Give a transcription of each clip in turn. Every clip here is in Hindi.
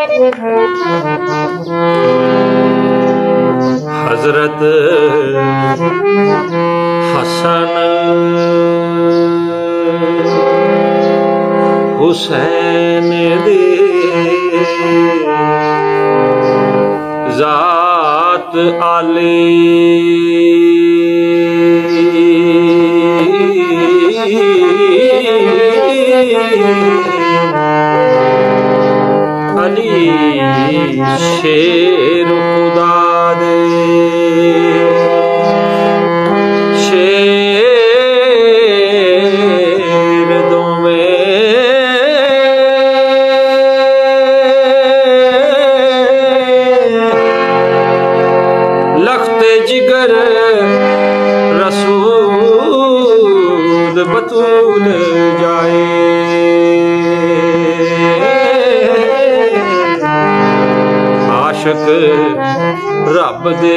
हजरत हसन हुसैन दी जात आली अली शेर खुदा दे शेर दोवें लखते जिगर रसूल बतूल जाए आशिक रब दे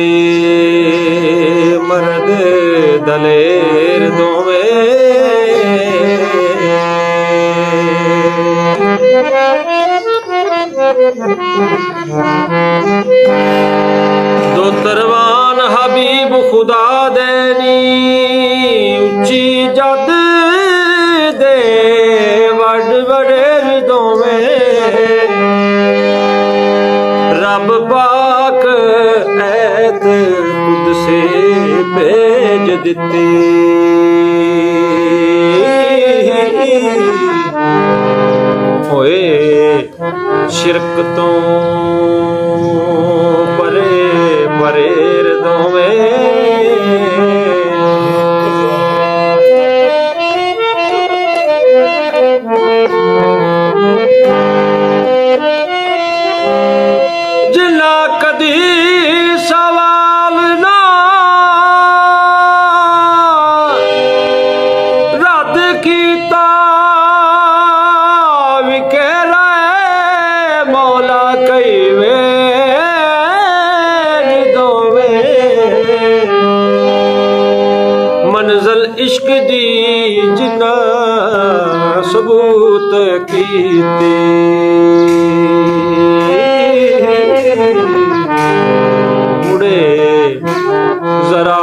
मर्द दलेर दोवें दो तरवान हबीब खुदा देनी उच्ची जद दे वड वडेर दोवें रब पाक ऐत खुद से भेज दिती होए शिरक तो परे परेर दोवें जिन्ना कदी सवाल ना रद कीता विकेला मौला कई वेर दोवें मंजिल इश्क दी जिन्ना सबूत कीती मुड़े जरा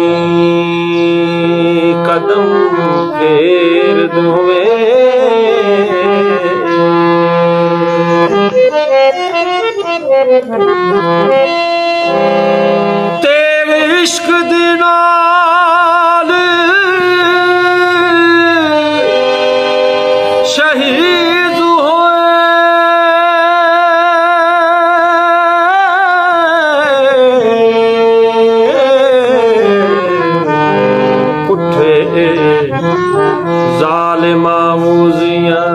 नहीं कदम फेर दोवें तेरे इश्क दे नाल शहीद जालिमा मूजियां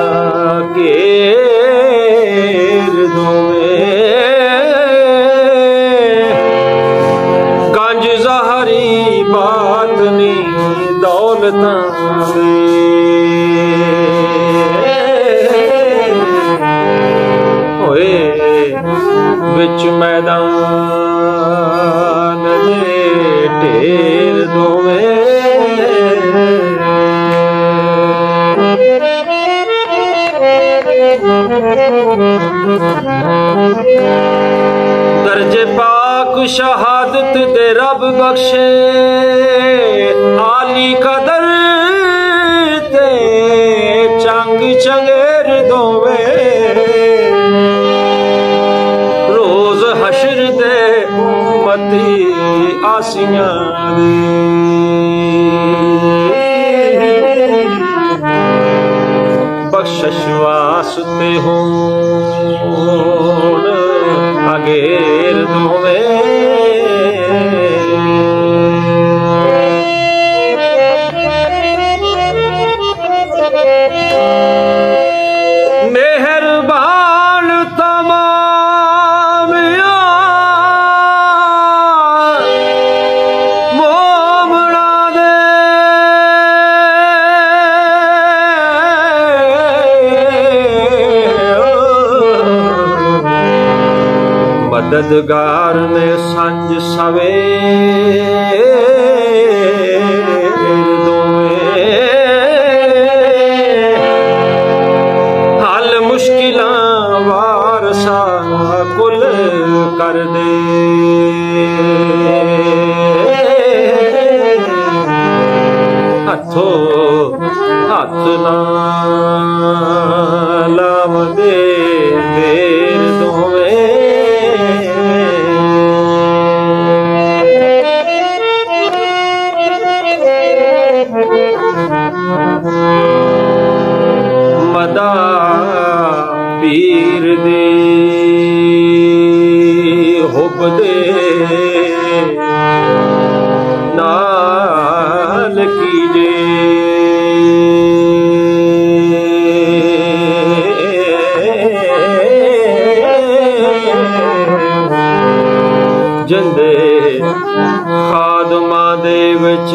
घेर दोवें गंज जहरी बात नहीं दौलतां होए विच मैदान दे ढेर दोवें दर्जे पाक शहादत दे रब बख्शे आली कदर ते चंग चंगेर दोवें रोज हशर दे उम्मती आसियां बख्शश वास्ते होण अगेर दोवें मेहरबान तमाम मोमना दे मददगार ने संज सवेर दोवें हल मुश्किलां फकीर दे हुब दे नाल कीजे जिंदे खादमा दे विच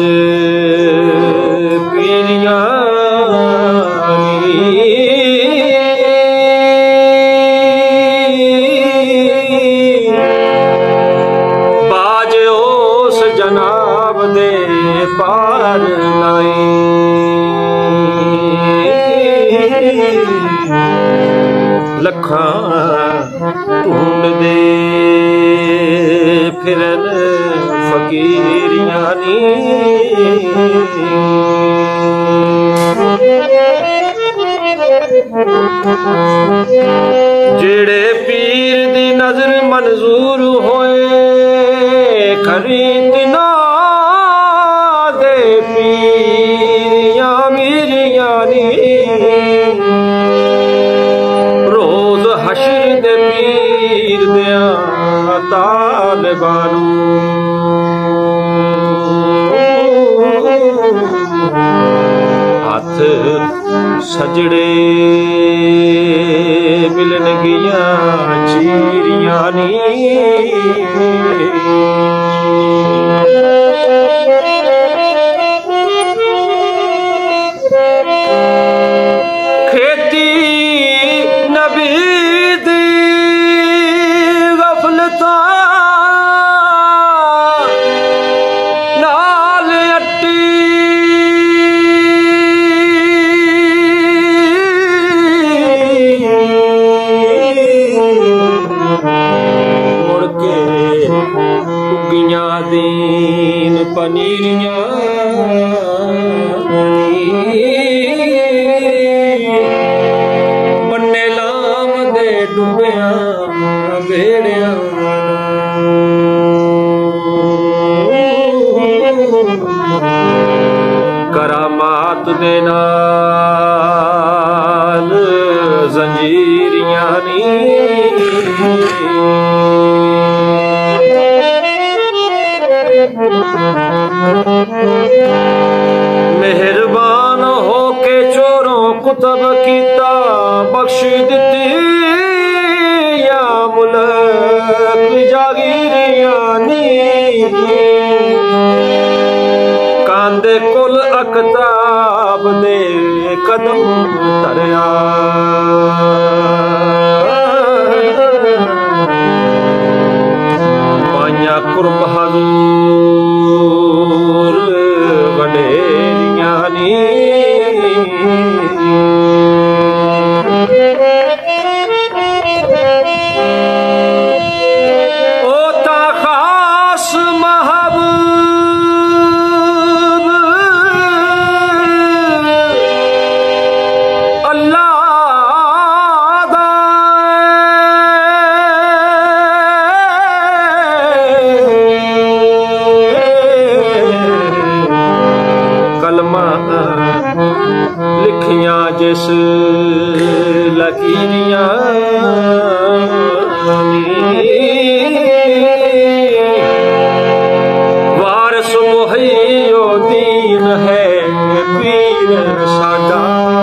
पीरियां बाज उस जनाब दे पार लाई लखां ढूंढ दे फिरन फकीरियां नी जेड़े पीर दी नजर मंजूर होए खरीद ना दे पीरियां मीरियां नी रोज हशर दे पीर दिया तालिबानू हाथ सजड़े मिलन गिया चीरियां नी खेती नबी दी गफलता नाल अट्टी मुड़ के उगियां दीन पनीरियां बन्ने लाम दे डुबिया बेड़िया करामात दे नाल जंजीरियां नी मेहरबान हो के चोरों कुतब कीता बख्श दिती या मुल्क जागीरियां नी कांदे कुल अकताब दे कदम तरया पाया कुर्ब हजूर वडेरियां नी ओ ता खास महबूब अल्लाह दा कलमा लिखियां जिस लकीरियां वारस मुहैयो दीन है पीर साडा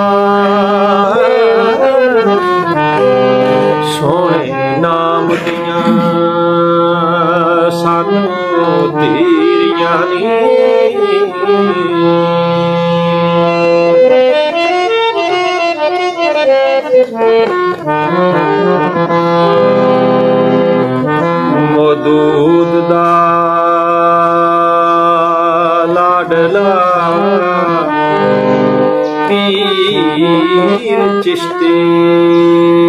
सोने नाम दियां सानू तीरियां नी मौदूद दा लाडला पीर चिश्ती